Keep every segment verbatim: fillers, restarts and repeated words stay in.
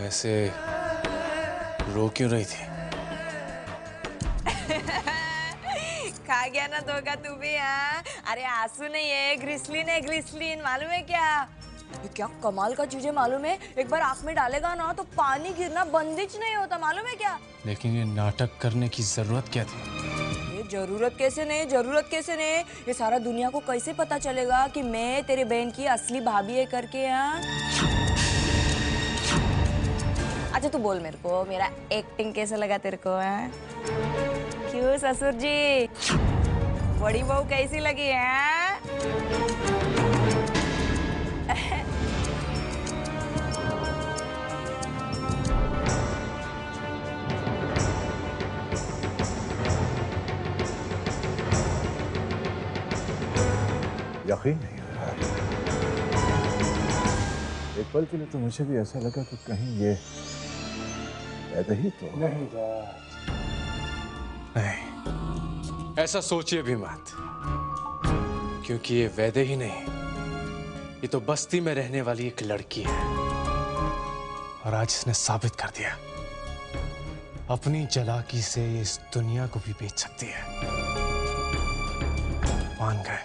वैसे रो क्यों रही थी? खा गया ना धोखा तू भी। हाँ, अरे आंसू नहीं है, ग्लिसरीन है, ग्लिसरीन। मालूम है क्या? ये क्या कमाल का चीज है मालूम है? एक बार आंख में डालेगा ना तो पानी गिरना बंदिश नहीं होता, मालूम है क्या? लेकिन ये नाटक करने की जरूरत क्या थी? ये जरूरत कैसे नहीं, जरूरत कैसे नहीं? ये सारा दुनिया को कैसे पता चलेगा कि मैं तेरे बहन की असली भाभी है करके? हाँ, अच्छा तू बोल मेरे को, मेरा एक्टिंग कैसा लगा तेरे को? हाँ, क्यों ससुर जी, बड़ी बहू कैसी लगी है? यकीन नहीं हो रहा। एक पल के लिए तो मुझे भी ऐसा लगा कि कहीं ये वैदेही तो नहीं। नहीं, ऐसा सोचिए भी मत, क्योंकि ये वैदेही नहीं, ये तो बस्ती में रहने वाली एक लड़की है। और आज इसने साबित कर दिया, अपनी चालाकी से ये इस दुनिया को भी बेच सकती है। मान गए।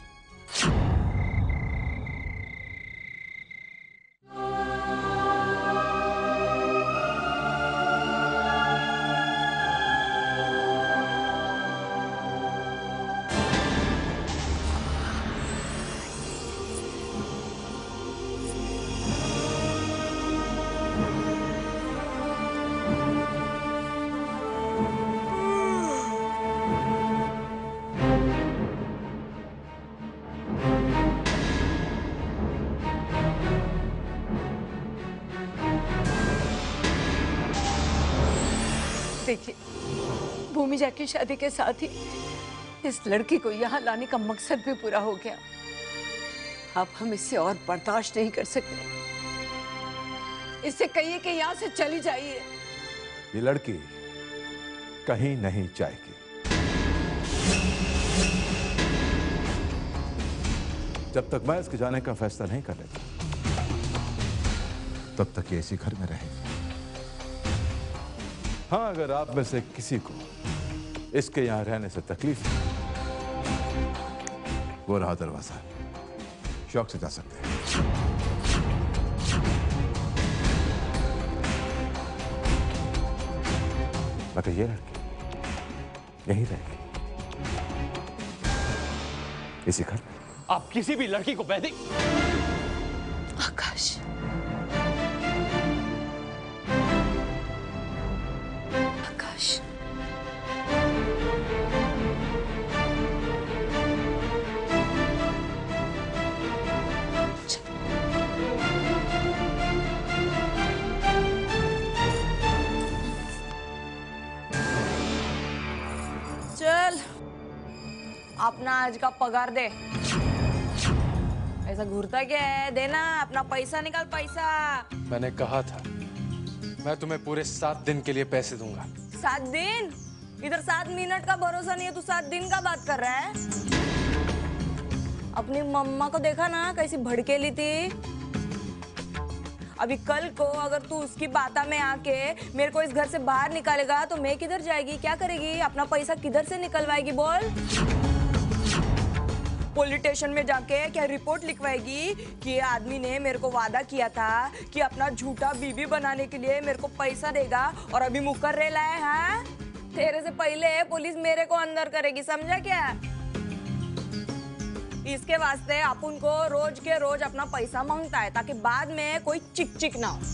देखिए, भूमिजा की शादी के साथ ही इस लड़की को यहाँ लाने का मकसद भी पूरा हो गया। अब हम इससे और बर्दाश्त नहीं कर सकते। इससे कहिए कि यहाँ से चली जाइए। ये लड़की कहीं नहीं जाएगी। जब तक मैं इसके जाने का फैसला नहीं कर लेता, तब तक ये इसी घर में रहेगी। हाँ, अगर आप में से किसी को इसके यहां रहने से तकलीफ है, वो रहा दरवाजा, शौक से जा सकते हैं। मगर ये लड़की यहीं रहेगी, इसी घर में। आप किसी भी लड़की को वैदेही आकाश, आकाश, चल अपना आज का पगार दे। ऐसा घूरता क्या है? देना अपना पैसा, निकाल पैसा। मैंने कहा था, मैं तुम्हें पूरे सात दिन के लिए पैसे दूंगा। सात दिन? इधर सात मिनट का भरोसा नहीं है, तू सात दिन का बात कर रहा है? अपनी मम्मा को देखा ना कैसी भड़केली थी। अभी कल को अगर तू उसकी बाता में आके मेरे को इस घर से बाहर निकालेगा तो मैं किधर जाएगी, क्या करेगी, अपना पैसा किधर से निकलवाएगी बोल? पुलिस स्टेशन में जाके क्या रिपोर्ट लिखवाएगी कि ये आदमी ने मेरे को वादा किया था कि अपना झूठा बीवी बनाने के लिए मेरे को पैसा देगा और अभी मुकर रेला है? हाँ, तेरे से पहले पुलिस मेरे को अंदर करेगी, समझा क्या? इसके वास्ते अपन को रोज के रोज अपना पैसा मांगता है ताकि बाद में कोई चिक चिक ना हो।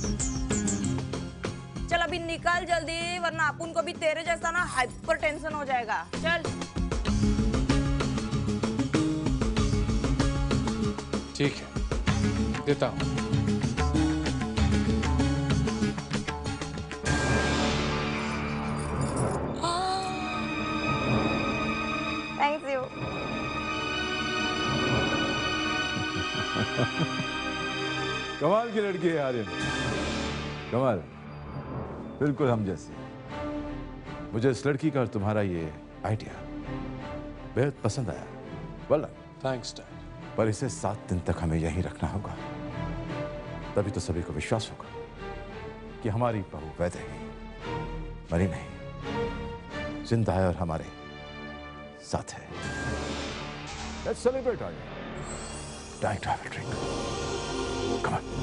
चल अभी निकाल जल्दी, वरना अपन को भी तेरे जैसा ना हाइपर टेंशन हो जाएगा। चल। ठीक है, देता हूं। Thank you. कमाल की लड़की है आर्यन, कमाल, बिल्कुल हम जैसी। मुझे इस लड़की का और तुम्हारा ये आइडिया बेहद पसंद आया। Well done. Thanks dad. पर इसे सात दिन तक हमें यहीं रखना होगा, तभी तो सभी को विश्वास होगा कि हमारी बहू वैदेही मरी नहीं, जिंदा है और हमारे साथ है। Let's celebrate, Arya. Dying to have a drink. Come on.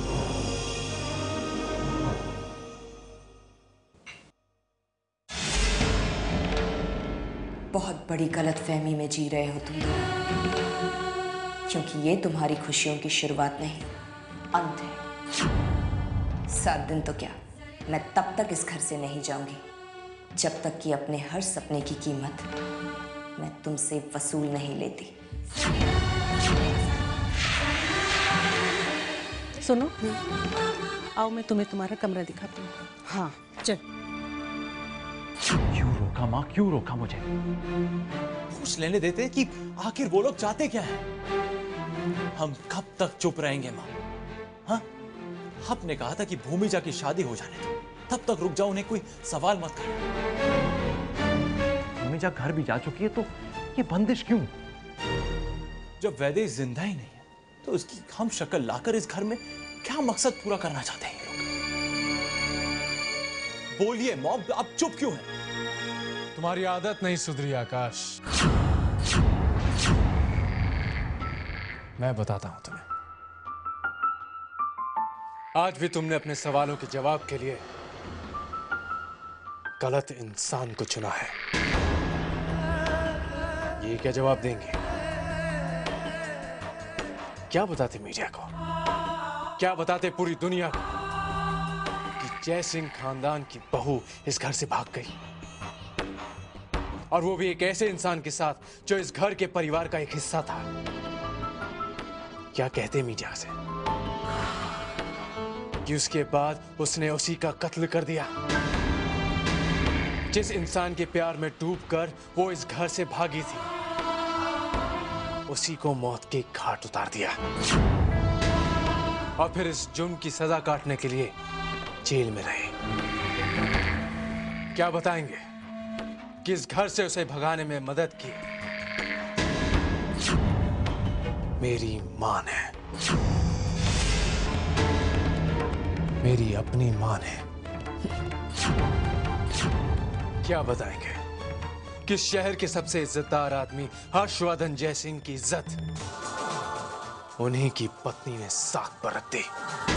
बहुत बड़ी गलतफहमी में जी रहे हो तुम दोनों, क्योंकि ये तुम्हारी खुशियों की शुरुआत नहीं, अंत है। सात दिन तो क्या, मैं तब तक इस घर से नहीं जाऊंगी जब तक कि अपने हर सपने की कीमत मैं तुमसे वसूल नहीं लेती। सुनो, आओ मैं तुम्हें तुम्हारा कमरा दिखाती हूँ। हाँ चल। क्यों रोका माँ, क्यों रोका मुझे? पूछ लेने देते कि आखिर वो लोग चाहते क्या है। हम कब तक चुप रहेंगे माँ? हाँ, आपने कहा था कि भूमिजा की शादी हो जाने दो, तब तक रुक जाओ, उन्हें कोई सवाल मत करो। भूमिजा घर भी जा चुकी है तो ये बंदिश क्यों? जब वैदेही जिंदा ही नहीं है तो उसकी हम शक्ल लाकर इस घर में क्या मकसद पूरा करना चाहते हैं ये लोग? बोलिए मॉम, आप चुप क्यों हैं? तुम्हारी आदत नहीं सुधरी आकाश। मैं बताता हूं तुम्हें। आज भी तुमने अपने सवालों के जवाब के लिए गलत इंसान को चुना है। ये क्या जवाब देंगे? क्या बताते मीडिया को, क्या बताते पूरी दुनिया को कि जयसिंह खानदान की बहू इस घर से भाग गई, और वो भी एक ऐसे इंसान के साथ जो इस घर के परिवार का एक हिस्सा था? क्या कहते मीडिया से कि उसके बाद उसने उसी का कत्ल कर दिया, जिस इंसान के प्यार में डूबकर वो इस घर से भागी थी, उसी को मौत के घाट उतार दिया, और फिर इस जुर्म की सजा काटने के लिए जेल में रहे। क्या बताएंगे कि इस घर से उसे भगाने में मदद की मेरी मां ने, मेरी अपनी मां ने? क्या बताएंगे कि शहर के सबसे इज्जतदार आदमी हर्षवर्धन जयसिंह की इज्जत उन्हीं की पत्नी ने साख पर रख दी?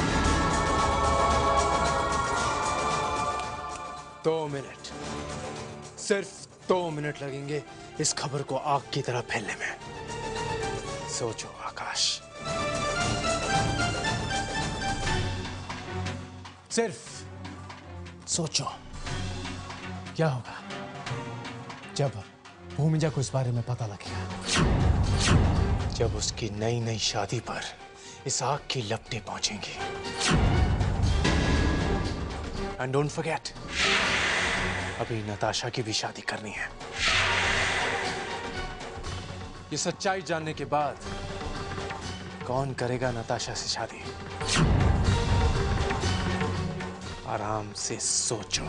दो मिनट, सिर्फ दो मिनट लगेंगे इस खबर को आग की तरह फैलने में। सोचो आकाश, सिर्फ सोचो क्या होगा जब भूमिजा को इस बारे में पता लगेगा, जब उसकी नई नई शादी पर इस आग की लपटें पहुंचेंगी। एंड डोंट फॉरगेट, अभी नताशा की भी शादी करनी है। ये सच्चाई जानने के बाद कौन करेगा नताशा से शादी? आराम से सोचो।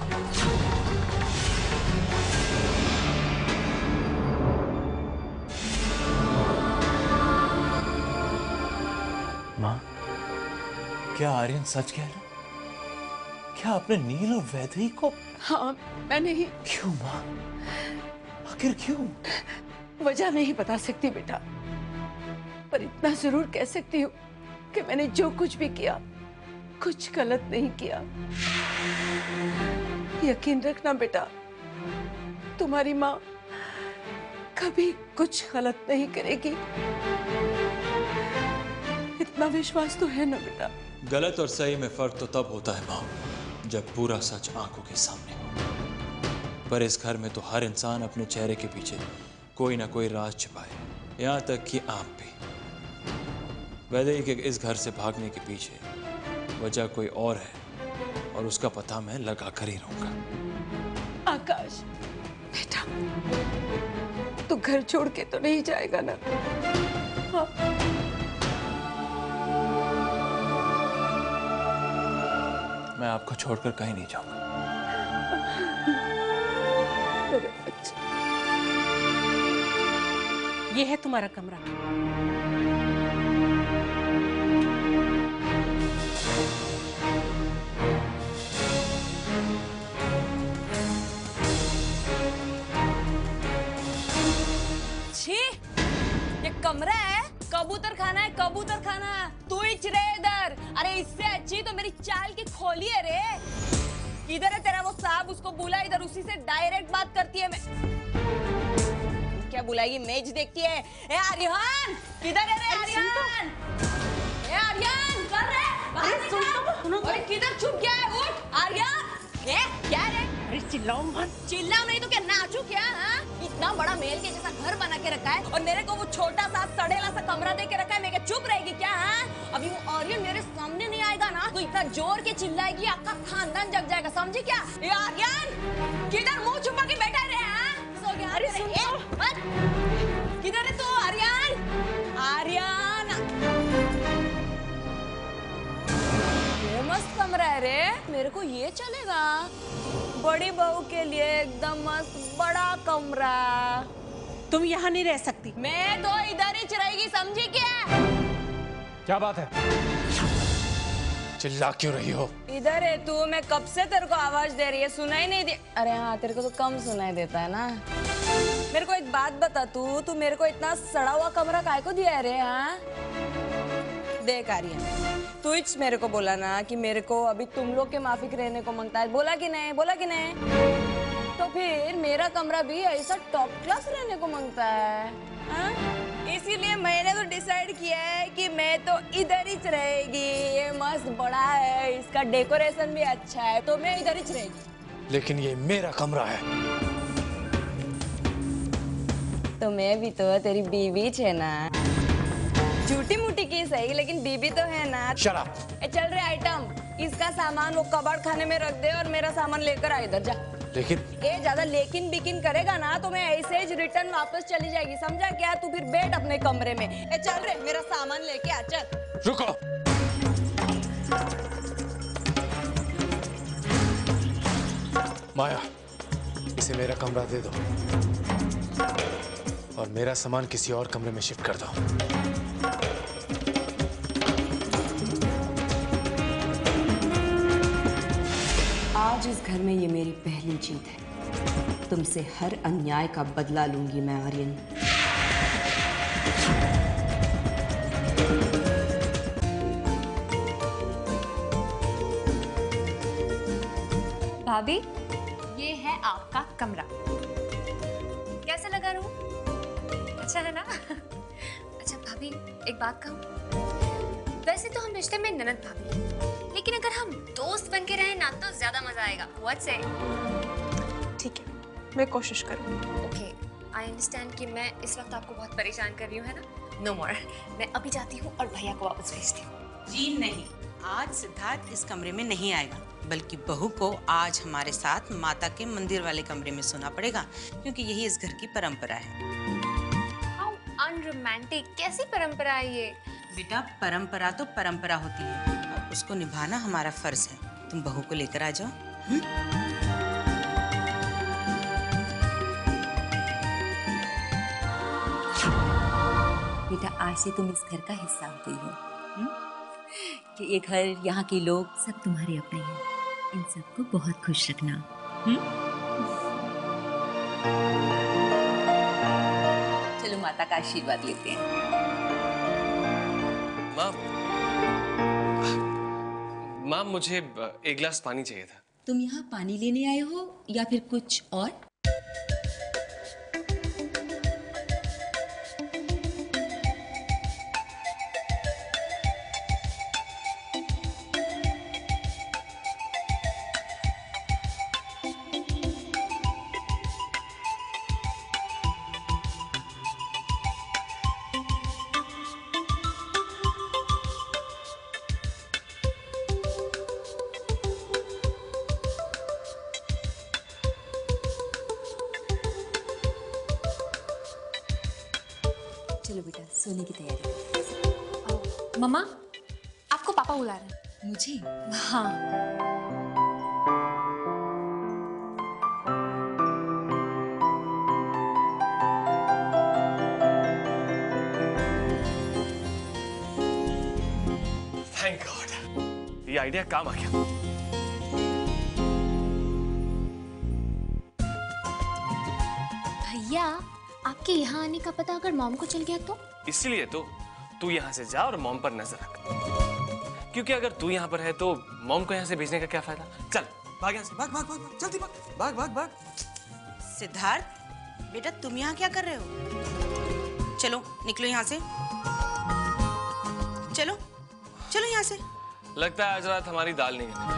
माँ, क्या आर्यन सच कह रहा? क्या आपने नील और वैदेही को? हाँ, मैंने ही। क्यों माँ? आखिर क्यों? वजह नहीं बता सकती बेटा, पर इतना जरूर कह सकती हूँ कि मैंने जो कुछ भी किया, कुछ गलत नहीं किया। यकीन रखना बेटा, तुम्हारी माँ कभी कुछ गलत नहीं करेगी। इतना विश्वास तो है ना बेटा? गलत और सही में फर्क तो तब होता है माँ, जब पूरा सच आंखों के सामने हो। पर इस घर में तो हर इंसान अपने चेहरे के पीछे कोई ना कोई राज छिपाए, यहाँ तक कि आप भी। वैदेही के इस घर से भागने के पीछे वजह कोई और है, और उसका पता मैं लगा कर ही रहूंगा। आकाश बेटा, तू घर छोड़ के तो नहीं जाएगा ना? हाँ। मैं आपको छोड़कर कहीं नहीं जाऊंगा। मेरे बच्चे। ये है तुम्हारा कमरा। छी, ये कमरा है, कबूतर खाना है, कबूतर खाना। तू ही रहे इधर। अरे इससे अच्छी तो मेरी चाल की खोली है रे। इधर है तेरा वो साहब, उसको बुला इधर, उसी से डायरेक्ट बात करती है। मैं क्या बुलाएगी, मेज देखती है। ए आर्यन, किधर है रे आर्यन? ए आर्यन, कर रे, बाहर निकल। ओए किधर छुप गया है? उठ आर्यन। ए क्या रे? अरे चिल्लाओ मत। चिल्लाओ नहीं तो क्या, नाचू क्या? हाँ, इतना बड़ा महल के जैसा घर बना के रखा है और मेरे को वो छोटा सा सड़ेला सा कमरा दे के रखा है। मैं क्या चुप रहेगी क्या? हाँ, अभी वो आर्यन मेरे सामने नहीं आएगा ना तो इतना जोर के चिल्लाएगी, आपका खानदान जग जाएगा, समझी क्या? ये आर्यन किधर मुंह छुपा के बैठा रहे? हाँ, सो गया? अरे सुन तो। मत, किधर है तू आर्यन? आर्यन, ये मस्त कमरा है रे, मेरे को ये चलेगा। बड़ी बहू के लिए एकदम मस्त बड़ा कमरा। तुम यहाँ नहीं रह सकती। मैं तो इधर ही रहेगी, समझी क्या? क्या बात है, चिल्ला क्यों रही हो? इधर है तू, मैं कब से तेरे को आवाज दे रही है, सुनाई नहीं दे? अरे हाँ, तेरे को तो कम सुनाई देता है ना। मेरे को एक बात बता, तू तू मेरे को इतना सड़ा हुआ कमरा काहे को दिया है रे? हाँ देख आर्यन, तू ही मेरे को बोला ना कि मेरे को अभी तुम लोग के माफिक रहने को मांगता है, बोला कि नहीं? बोला कि नहीं? तो फिर मेरा कमरा भी ऐसा टॉप क्लास रहने को मांगता है। हाँ? इसीलिए मैंने तो डिसाइड किया है कि मैं तो इधर ही रहेगी। ये मस्त बड़ा है, इसका डेकोरेशन भी अच्छा है, तो मैं इधर ही रहेगी। लेकिन ये मेरा कमरा है। तो मैं भी तो तेरी बीवी है ना, झूठी मूठी की सही, लेकिन बीबी तो है ना। Shut up। ए, चल रहे आइटम, इसका सामान वो कबाड़ खाने में रख दे और मेरा सामान लेकर आ इधर जा। लेकिन ये ज्यादा लेकिन बिकिन करेगा ना तो मैं ऐसे ही रिटर्न वापस चली जाएगी, समझा क्या? तू फिर बैठ अपने कमरे में। ए, चल रे, मेरा सामान लेके आ, चल। रुको, माया, इसे मेरा कमरा दे दो और मेरा सामान किसी और कमरे में शिफ्ट कर दो। आज इस घर में ये मेरी पहली जीत है। तुमसे हर अन्याय का बदला लूंगी मैं आर्यन। भाभी, ये है आपका कमरा। कैसा लगा रूम? अच्छा है ना? अच्छा भाभी, एक बात कहूँ, वैसे तो हम रिश्ते में ननद भाभी, लेकिन अगर हम दोस्त बन के रहें ना तो ज्यादा मजा आएगा। What say? ठीक है, मैं कोशिश करूँगी। ओके, आई अंडरस्टैंड कि मैं इस वक्त आपको बहुत परेशान कर रही हूँ, है ना? नो मोर, मैं अभी जाती हूँ और भैया को वापस भेजती हूँ। जी नहीं, आज सिद्धार्थ इस कमरे में नहीं आएगा, बल्कि बहू को आज हमारे साथ माता के मंदिर वाले कमरे में सोना पड़ेगा, क्योंकि यही इस घर की परंपरा है। How unromantic, कैसी परंपरा है ये? बेटा, परंपरा तो परंपरा होती है, और उसको निभाना हमारा फर्ज है। तुम बहू को लेकर आ जाओ। हुँ? बेटा, आज से तुम इस घर का हिस्सा हो गई हो। हुँ? कि ये घर, यहाँ के लोग सब तुम्हारे अपने हैं। इन सबको बहुत खुश रखना। हुँ? चलो माता का आशीर्वाद लेते हैं। माँ, माँ मुझे एक गिलास पानी चाहिए था। तुम यहाँ पानी लेने आए हो या फिर कुछ और? चलो बेटा, सोने की तैयारी करो। मम्मा, आपको पापा बुला रहे हैं। मुझे? हाँ। थैंक गॉड, ये आइडिया काम आ गया। भैया, आपके यहाँ आने का पता अगर मॉम को चल गया तो? इसलिए तो तू यहाँ से जा और मॉम पर नजर रख, क्योंकि अगर तू यहाँ पर है तो मॉम को यहाँ से भेजने का क्या फायदा। चल भाग यहाँ से, भाग भाग भाग भाग, जल्दी भाग भाग भाग भाग। सिद्धार्थ बेटा, तुम यहाँ क्या कर रहे हो? चलो निकलो यहाँ से, चलो चलो यहाँ से। लगता है आज रात हमारी दाल नहीं गलेगी।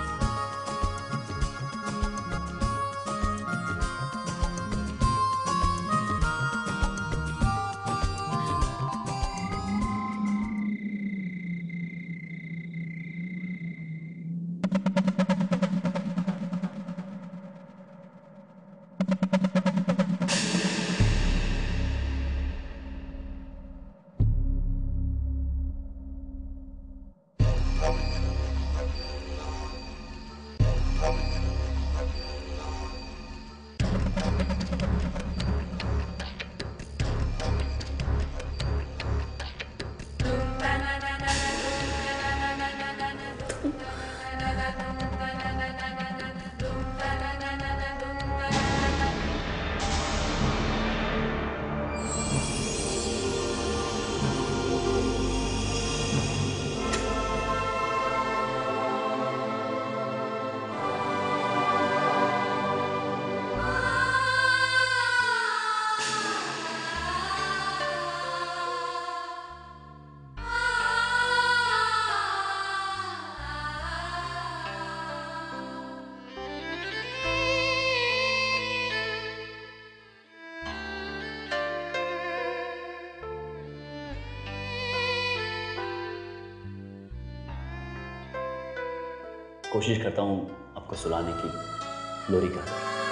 कोशिश करता हूँ आपको सुलाने की। लोरी का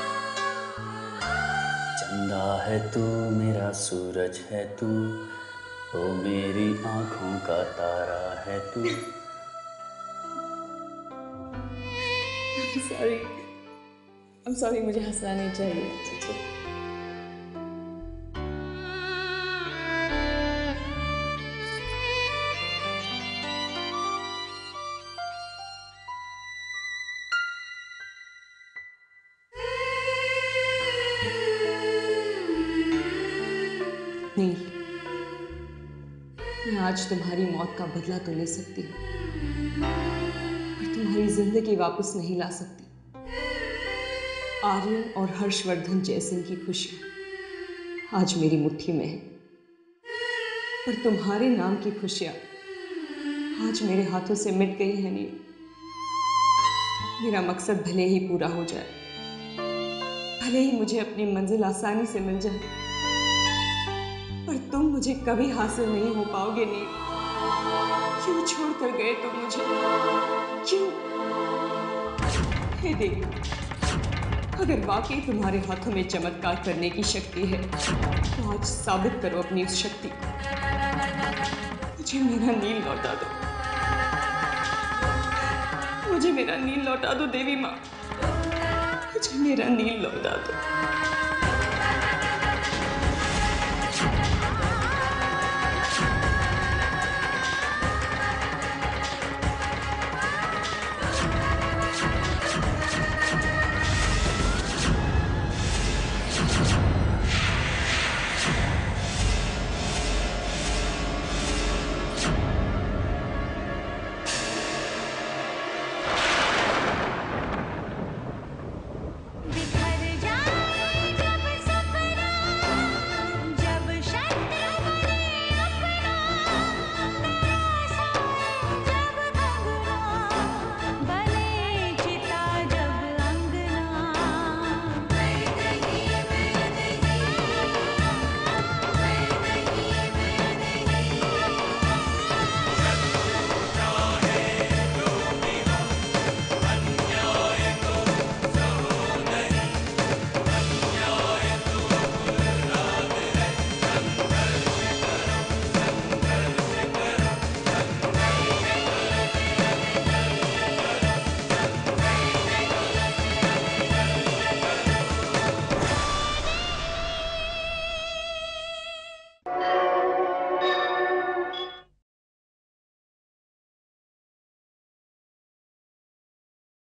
चंदा है तू, मेरा सूरज है तू, ओ मेरी आंखों का तारा है तू। सॉरी, I'm sorry, मुझे हंसना नहीं चाहिए। नील, मैं आज तुम्हारी मौत का बदला तो ले सकती हूँ, पर तुम्हारी जिंदगी वापस नहीं ला सकती। आर्यन और हर्षवर्धन जयसिंह की खुशियां आज मेरी मुट्ठी में है, पर तुम्हारे नाम की खुशियां आज मेरे हाथों से मिट गई है। नील, मेरा मकसद भले ही पूरा हो जाए, भले ही मुझे अपनी मंजिल आसानी से मिल जाए, पर तुम मुझे कभी हासिल नहीं हो पाओगे। नील, क्यों छोड़कर गए तुम मुझे? क्यों? हे देव, अगर वाकई तुम्हारे हाथों में चमत्कार करने की शक्ति है तो आज साबित करो अपनी उस शक्ति को। मुझे मेरा नील लौटा दो, मुझे मेरा नील लौटा दो देवी माँ, मुझे मेरा नील लौटा दो।